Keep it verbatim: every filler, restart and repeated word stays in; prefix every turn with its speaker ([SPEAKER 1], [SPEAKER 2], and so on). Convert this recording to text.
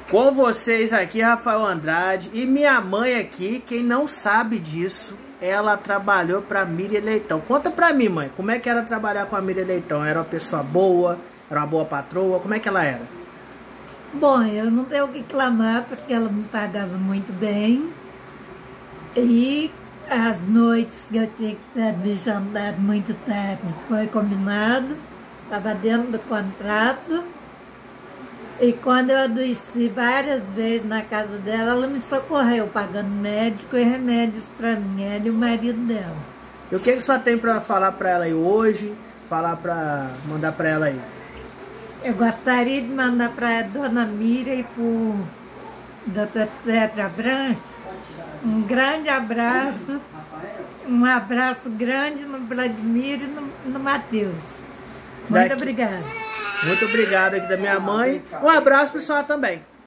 [SPEAKER 1] Com vocês aqui, Rafael Andrade, e minha mãe aqui, quem não sabe disso, ela trabalhou para Miriam Leitão. Conta pra mim, mãe, como é que era trabalhar com a Miriam Leitão? Era uma pessoa boa? Era uma boa patroa? Como é que ela era?
[SPEAKER 2] Bom, eu não tenho o que clamar, porque ela me pagava muito bem. E as noites que eu tinha que ter de jantar muito tarde foi combinado, estava dentro do contrato. E quando eu adoeci várias vezes na casa dela, ela me socorreu, pagando médico e remédios para mim, ela e o marido dela.
[SPEAKER 1] E o que que só tem para falar para ela aí hoje? Falar para mandar para ela aí?
[SPEAKER 2] Eu gostaria de mandar para a dona Miriam e para o doutor Petra Branche um grande abraço, um abraço grande no Vladimir e no, no Matheus. Muito
[SPEAKER 1] Daqui...
[SPEAKER 2] obrigada.
[SPEAKER 1] Muito obrigado aqui da minha mãe. Um abraço pessoal também.